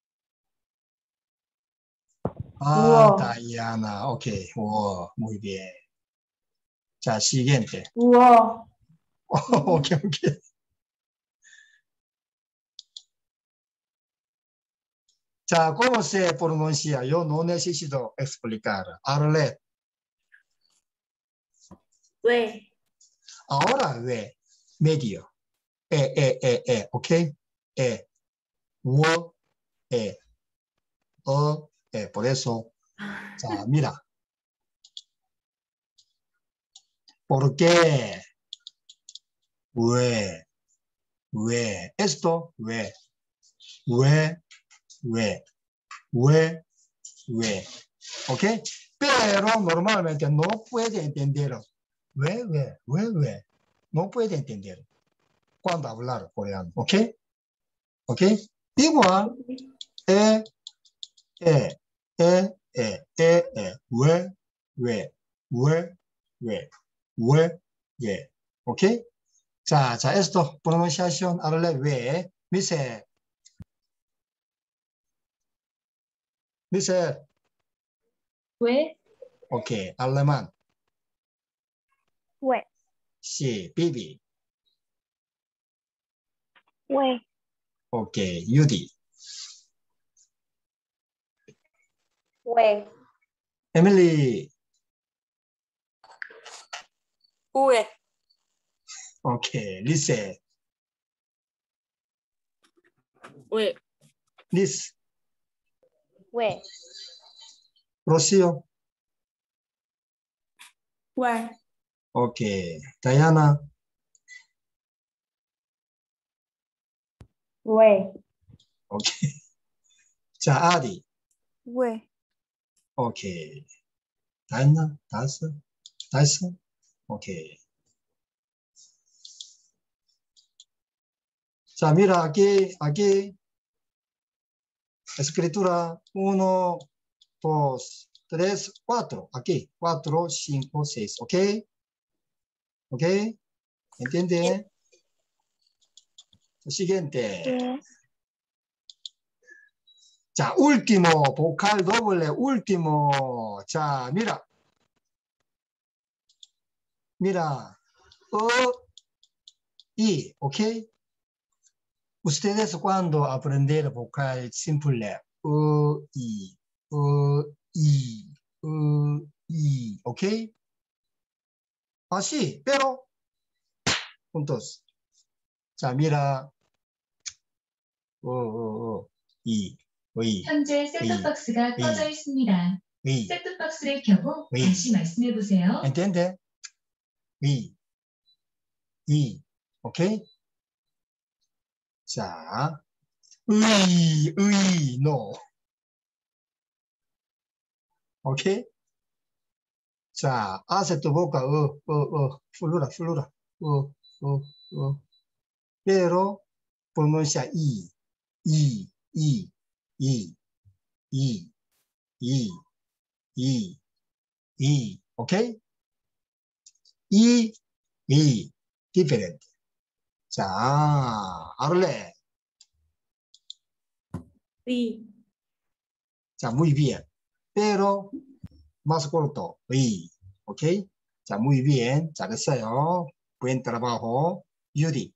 Ah, Wow. Diana. Ok. Wow, muy bien. Ya, siguiente. Wo. Ok, ok. Ya, ¿cómo se pronuncia? Yo no necesito explicar. Arlet. We. Ahora ve. Medio. E, e, e, e. Ok. E. Wo. E. O. E. Por eso. Ya, mira. ¿Por qué? 왜, 왜, esto, 왜, 왜, 왜, 왜, 왜, ¿ok? Pero normalmente no puede entender, 왜, 왜, 왜, 왜, no puede entender cuando hablar coreano, ¿ok? ¿Ok? Igual, e, e, e, e, e, e, 왜, 왜, 왜, 왜, 왜, 왜, ¿ok? 자, 자, esto, pronunciación, habla 왜, dice, dice, We. ok, alemán, We. sí, Bibi, We. ok, Judy, We. Emily, Ue. ok, Lise, We. Liz, We. Rocío, We. ok, Diana, We. ok, 자, Adi, We. ok, Diana, 다섯, 다섯, ok. 자, mira, aquí, aquí, escritura, uno, dos, tres, cuatro, aquí, cuatro, cinco, seis, ¿ok? ¿Ok? ¿Entiende? Siguiente. Yeah. 자, último, vocal doble, último. 자, mira. Mira. O, I, ¿ok? Ustedes cuando aprender vocal simple, O, I, O, I, O, I, ¿ok? Así, pero juntos. 자, mira. 오, 오, 오, 이, 의, 현재 셋톱박스가 의, 꺼져 있습니다. 의, 셋톱박스를 켜고 의. 다시 말씀해 보세요. ¿entiende? 의, 의, ¿ok? 자, 의, 의, no. 오케이? 자, hace tu boca, 어, 어, 어, flura, flura, 어, 어, 어. pero pronuncia i, i, i, i, i, i, i, i, 오케이? i, i, diferente. 자, hablarle. Sí. 자, muy bien. pero más corto, 의. 오케이? 자, muy bien. 잘했어요. buen trabajo. 유리.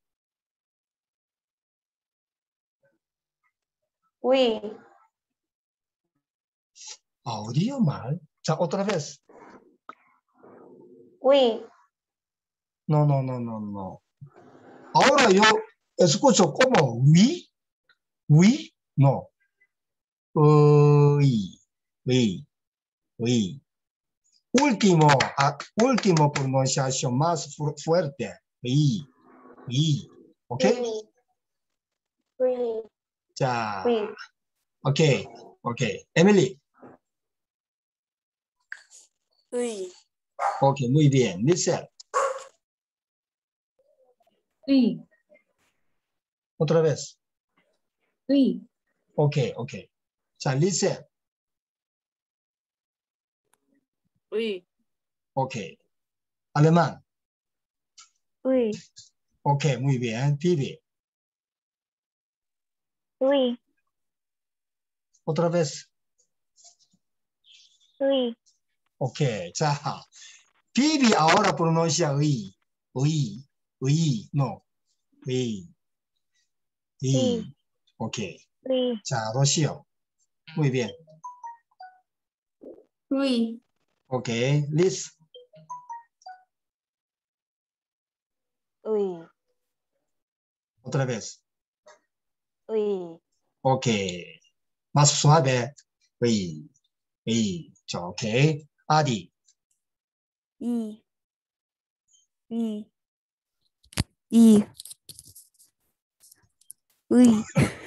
Oui. 아, 어디요, 말? 자, otra vez. Oui. No, no, no, no, no. Ahora yo escucho como we, we, no. 의, 의, 의. Último, ah, último pronunciación más fu fuerte. 의, 의. ¿Ok? Oui. Oui. 자, Oui. ok, ok. Emily. 의, Ok, muy bien. Listen. Sí. Otra vez. Sí. Ok, ok. 자, listen. Oui. Ok. Alemán. Oui. Ok, muy bien. Phoebe. Oui. Otra vez. Oui. Ok. 자, Phoebe ahora pronuncia 의, 의, 의, no. 의, 의. 의. Ok. Oui. 자, Rocio. Muy bien. Oui. Ok. Liz. Oui. Otra vez. Oui. Ok. Más suave. 의, 의. 자, ok. Adi. 이, 이, 이, 의,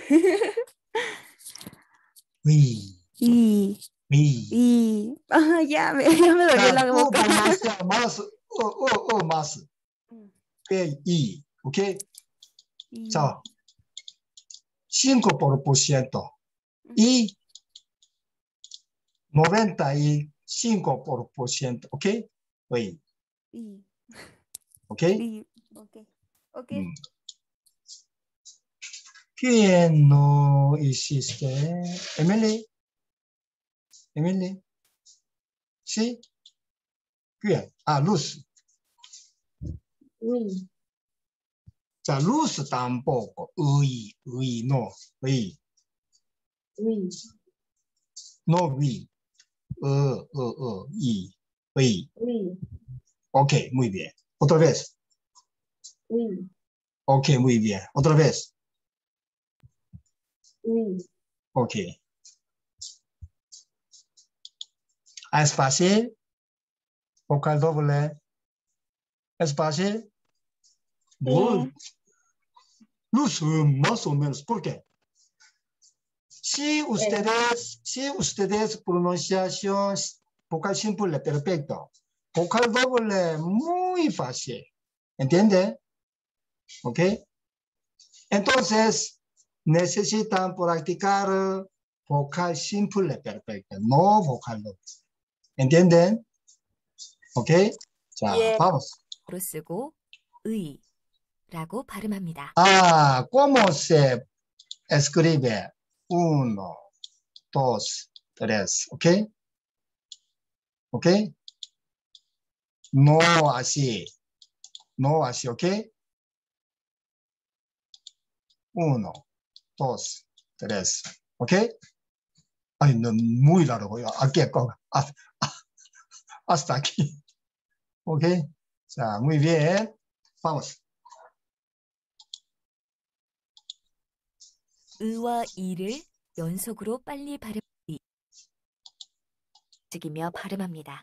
의, 이, 의. 이. Ah, ya me, ya me dolió 자, la tú boca. pronuncia más, o, o, o más. que 이. Ok. 이, 자, cinco por ciento. Y noventa y cinco por ciento. Ok. 의. 이, Ok. 이. Okay. Okay. 음. ¿Quién no hiciste? Emily. Emily. ¿Sí? ¿Quién? Ah, Luz. Oui. 자, Luz tampoco. 의, 의, no. 의. Oui. No, 의. 어, 어, 어, 의. 의. Oui. Ok, muy bien. Otra vez. Oui. Ok, muy bien. Otra vez. Oui. Ok. ¿Es fácil? Vocal doble. ¿Es fácil? Muy. Luz, más o menos. ¿Por qué? Si ustedes, si ustedes pronunciación vocal simple, perfecto. Vocal doble, muy fácil. ¿Entiende? ¿Ok? Entonces, necesitan practicar vocal simple, perfecto. No vocal doble. ¿Entienden? ¿Ok? 자, 예, vamos. 로 쓰고 의라고 발음합니다. Ah, ¿cómo se escribe? Uno, dos, tres. ¿Ok? ¿Ok? No así. No así, ¿ok? Uno, dos, tres. ¿Ok? Ay, no, muy largo. Aquí, hasta aquí. ¿Ok? 자, muy bien. Vamos. 의와 이를 연속으로 빨리 발음 움직이며 발음합니다.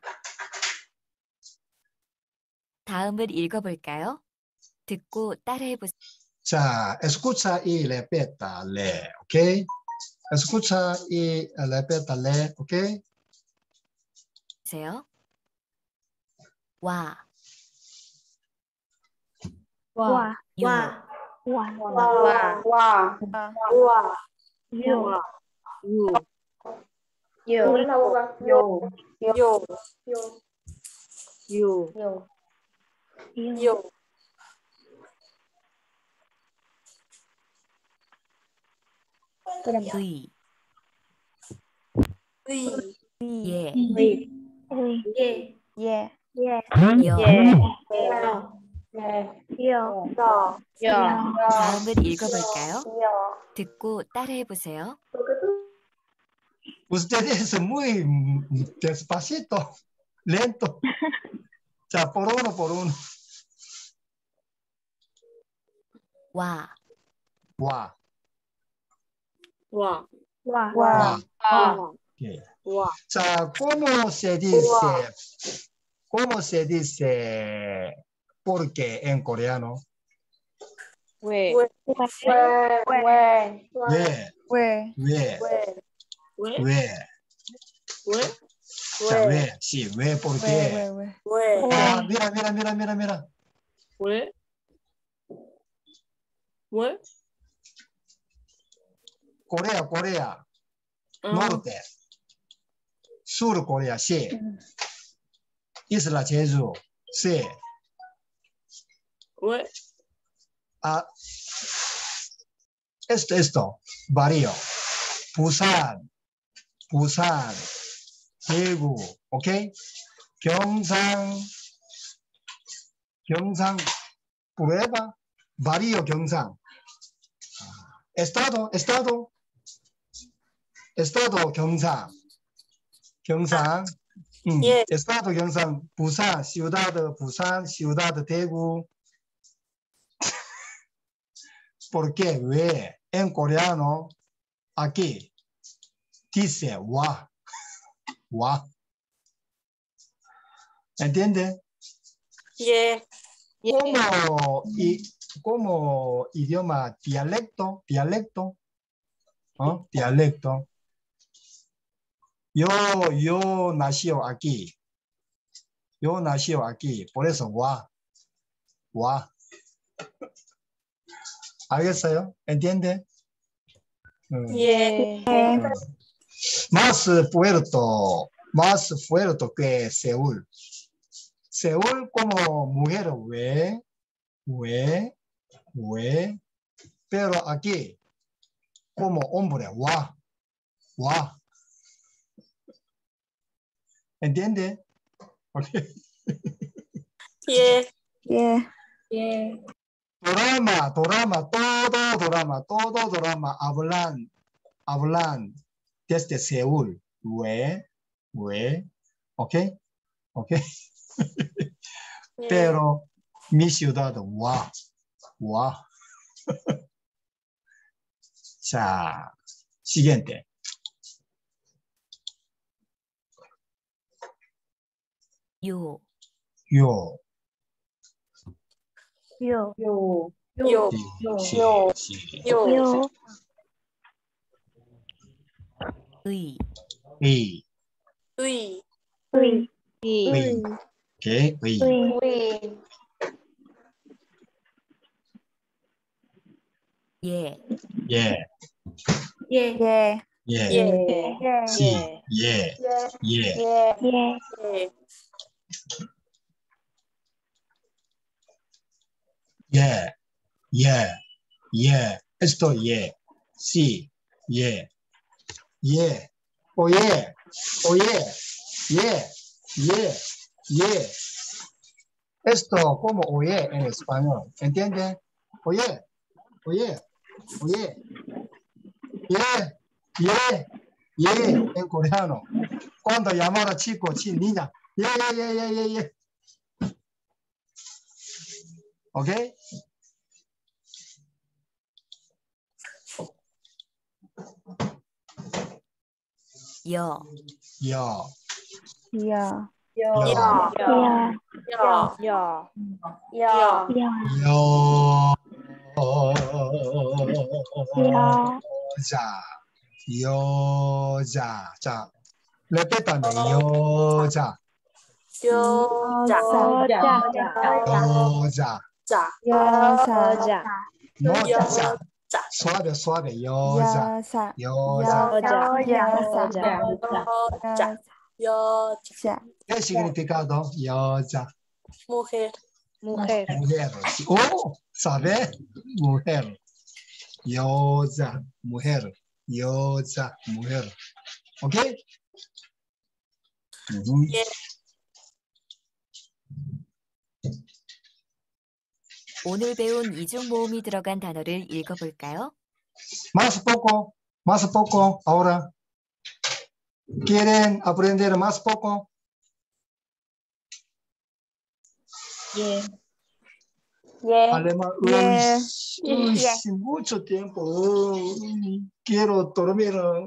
다음을 읽어볼까요? 듣고 따라해보세요. 자, escucha y repétale, ¿ok? Escucha y repétale, ¿ok? 보세요. 와, 와. 와. 요, 와. 와. 와. 와. 요. 유. 요. 요. 요. 유. 요. 요. 요. 그럼 의, 의. 예, 의. 예. 예. 예. 여. 예. 예. 요. 여. 여. 다음을 읽어볼까요? 여. 듣고 따라해보세요. Ustedes muy despacito, lento. Ya, por uno, por uno. 와, 와, 와. 와. 와. 와. 와. 예. 와. Ya, ¿cómo se dice? ¿Cómo se dice porque en coreano? 왜. 왜. 왜. 왜, 왜. 왜, 왜. 왜. 왜. 왜. Ya, 왜, sí, 왜, ¿por 왜. qué? 왜. 왜. 왜. Ah, mira, mira, mira, mira, mira. 왜. 왜. Corea, Corea, 응. norte. Sur Corea, sí. Isla Jeju, sí. 왜. Ah, esto, esto, Barrio, Busan, Busan, Daegu, ¿ok? 경상, 경상, prueba, Barrio, 경상. Estado, estado, estado, 경상, 경상, 음, 예. estado, 경상, 부산, ciudad, 부산, ciudad, 대구. ¿Por qué? 왜? En coreano, aquí, dice wa, wa. ¿Entiende? 예. Como, y, como idioma dialecto, dialecto, ¿no? Dialecto. Yo, yo nació aquí. Yo nació aquí. Por eso, wa, wa. ¿Al겠어요? ¿Entiende? 음. 예. 음. Más fuerte, más fuerte que Seúl. Seúl como mujer, 왜, 왜, 왜. Pero aquí, como hombre, wa, wa. ¿Entiende? Okay. 예. 예. 예. Drama, drama, todo drama, todo drama. Hablan, hablan desde Seúl. 왜, 왜. ¿Ok? ¿Ok? 예. Pero mi ciudad, wa, wa. 자, siguiente. 요, 요, 요. 요. 요. 시, 요. 시, 시. 요. 요. 의, 의, 의. 의. 의. 오케이, 의. 의. 의. 예, 예, 예. 예. 예, 예. 예. 시, 예, 예, 예. 예. 예. 예, 예, 예. Esto, 예, sí, 예, 예, oye, oye, 예, 예, 예. Esto como oye en español, ¿entiende? Oye, oye, oye, 예, 예, 예, en coreano. Cuando llamar a chico, chi, niña, 예, 예, 예, 예, 예, 예. ¿Ok? 여, 여, 야. 야. 야. 야. 야. 야. 야. 야. 여, 야. 여자, 여자. 자, repétame, 여자. 여자. 여자. 여자. 자. 여자. No 여자. 자. suave, suave. 여자. 여자. 여자. 여자. 여자. 여자. 자. ¿Qué significado? 여자. mujer. mujer. Mujer. Oh, ¿sabe? Mujer. 여자. Mujer. 여자. Mujer. ¿Ok? Ujú. 예. 오늘 배운 이중 모음이 들어간 단어를 읽어볼까요? Más poco, más poco. Ahora, ¿quieren aprender más poco? 예. 예. Alemán. Yeah. Uy, uy, mucho tiempo. Uy, quiero dormir.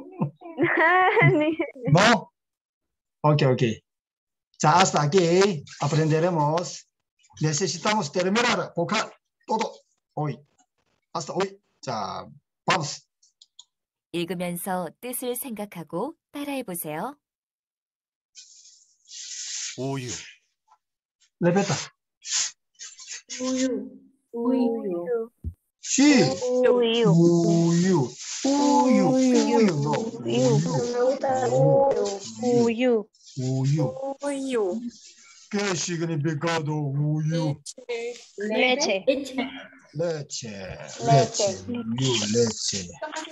No. Ok, ok. Ya hasta aquí aprenderemos. Necesitamos terminar vocal todo hoy. Hasta hoy. 자, vamos. 읽으면서 뜻을 생각하고 따라해보세요. 우유, Repita. 우유. 우유. Sí. 우유. 우유. 우유. 우유. No. 우유. 우유. 우유. 우유. ¿Qué significa 우유? leche. leche. Leche. Leche. 우유. Leche.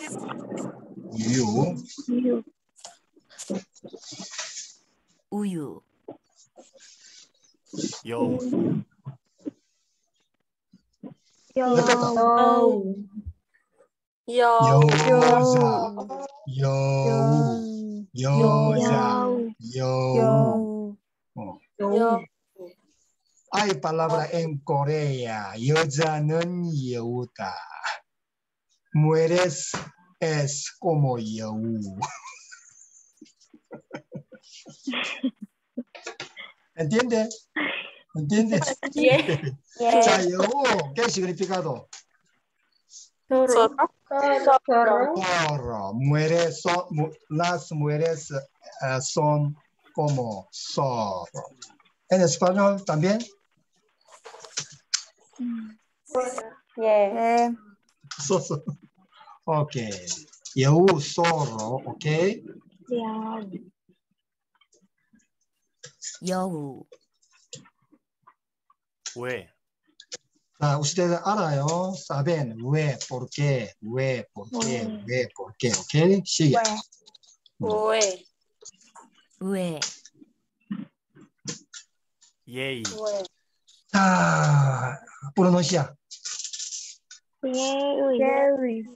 우유. 우유. 우유, 여우, Repita. 여우. 여. 여자. 여우. 여자. 여우. 여우. 여. Hay palabra en Corea. 여자는 여우다. Mujeres es como 여우. ¿Entiende? ¿Entiende? 예. 자, 여우. ¿Qué significado? 서로. Zorro. Mujeres son, mu- las mujeres eh, son como zorro. ¿En español también? 예. 예. So- so- Ok. 여우, zorro. Ok. 여우. 여우, 왜, 자, ustedes 알아요. saben. 왜, por qué, 왜, por qué, 왜. 왜, por qué. Ok. sigue. 왜. 왜, 예의, 왜. 자, pronuncia. 예의. 예의.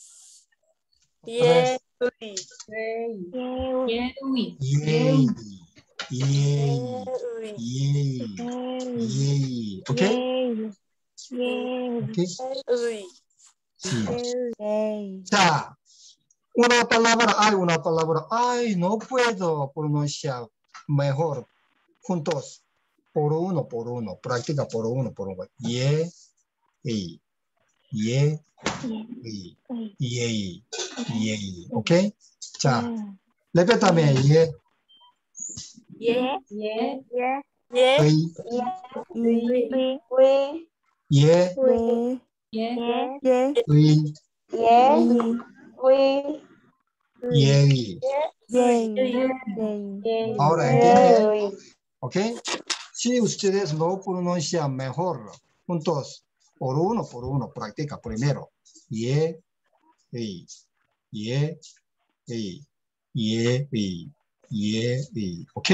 예. 의. 예의. 예의. 예의. 예의. 의. 예의. 예의. 예의. Ok. 예의. 예의. Ok. 의. Sí. 예의. 자, una palabra, hay una palabra, ay, no puedo pronunciar mejor juntos, por uno, por uno, práctica por uno, por uno. Ye, y, ye, y, ye, ye, ¿ok? 자, repítame, ye, 예. 예. 예. y, 위. 의. ye, 왜. 예. 예. y, 예. 의. 의. ye. 예의. 예. 예의. Ahora entiende, 의. ¿ok? Si ustedes no pronuncian mejor juntos, por uno, por uno, practica primero. Ye, y, ye, y, ye, y, ye, y, ¿ok?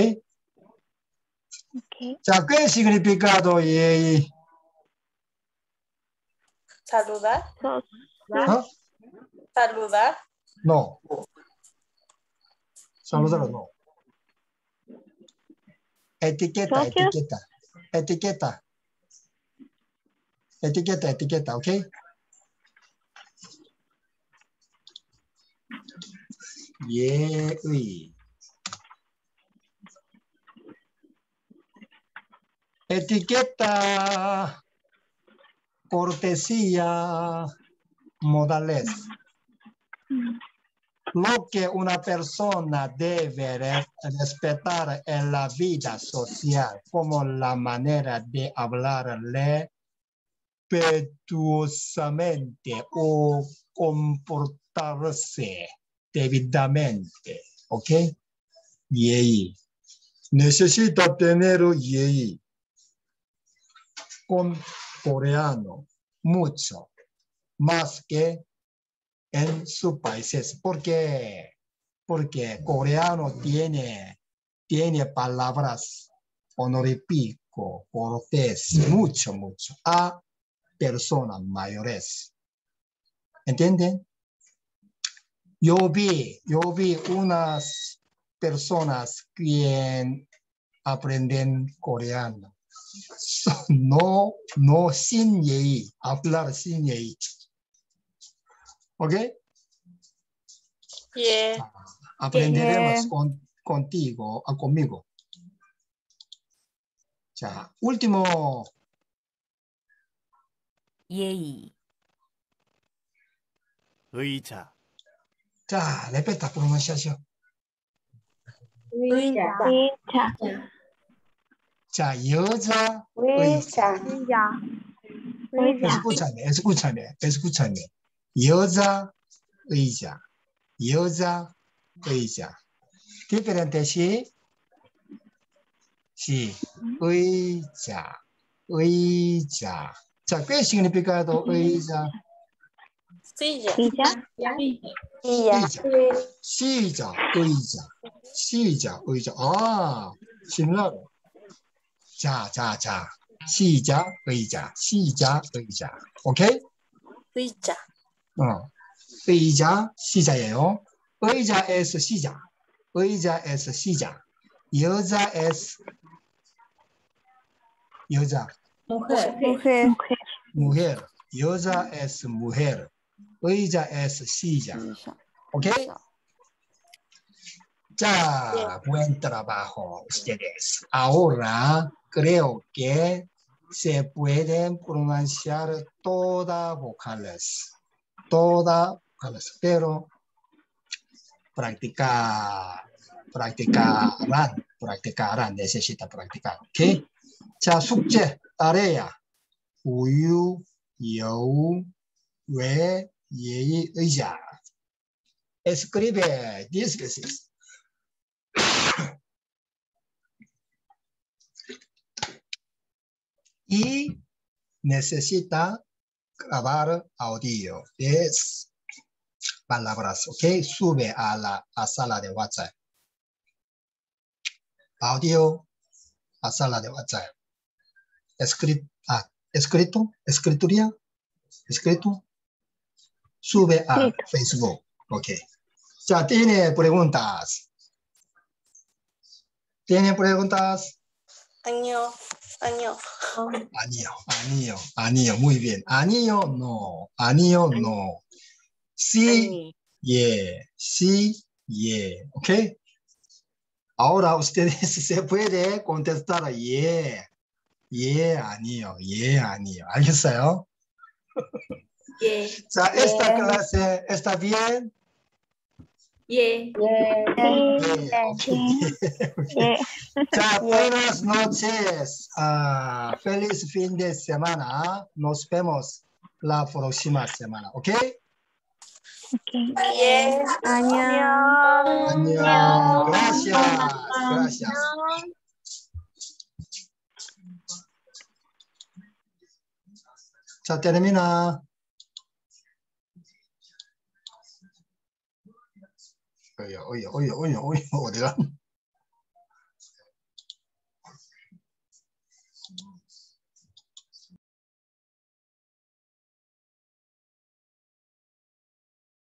오케이. 자, ¿qué significado ye? saludar. 서. ¿Ah? saludar. No. Saludar, no. Etiqueta, Socio. etiqueta, etiqueta. Etiqueta, etiqueta, ¿ok? Ye, y. Etiqueta, cortesía, modales. lo que una persona debe re- respetar en la vida social, como la manera de hablarle respetuosamente o comportarse debidamente. ¿Ok? 예의. Necesita tener 예의. Con coreano, mucho, más que en sus países. ¿Por qué? Porque coreano tiene, tiene palabras honorífico, cortés, mucho, mucho, a personas mayores. ¿Entienden? Yo vi, yo vi unas personas que aprenden coreano. So, no, no sin 예의, hablar sin 예의. ¿Ok? 예. Aprenderemos 예. con, contigo, ah, conmigo. 자, último. 예의, 의자, 자, repeta pronunciación. 의자. 의자. 자, 여자 의자. 의자. 의자. escúchame, escúchame, escúchame. 여자 의자, 여자 의자. diferente 시, 시, 의자, 의자. 자, ¿qué significa 의자? Silla. 의자. 시작. 시작, 의자, 시작, 의자. 아, 신나네. 자, 자, 자. 시작, 의자, 시작, 의자. 오케이? 의자. 어. 의자, 시작이에요. 의자에서 시작. 의자에서 시작. 여자에서, 여자, Mujer. mujer. mujer. 여자에서 mujer. 의자에서 시작. 오케이? Ya, buen trabajo ustedes. Ahora creo que se pueden pronunciar todas vocales, todas vocales, pero practicar, practicarán, practicarán, necesita practicar, ¿ok? 자, 숙제, tarea, 우유, 여우, 왜, 예의, 의자. Escribe diez veces. Y necesita grabar audio de palabras, ¿ok? Sube a la a sala de WhatsApp. Audio a sala de WhatsApp. Escrito, ah, escrito, escrituría, escrito. Sube a Escrito. Facebook, ¿ok? Ya, ¿tiene preguntas? ¿Tiene preguntas? 아니요. 아니요. 아니요, 아니요, 아니요, muy bien. 아니요, no. 아니요, no. Sí, yeah. Sí, yeah. ¿Ok? Ahora ustedes se puede contestar yeah. Yeah, 아니요, yeah, 아니요. ¿알겠어요? 예. 자, esta clase está bien. 예. Yeah, ok. 예. 자, buenas noches. Ah, feliz fin de semana. Nos vemos la próxima semana, ¿ok? 오케이. 예. 안녕. 안녕. Gracias. Gracias. 자, termina. Oye, oye, oye, oye, oye, 어디가?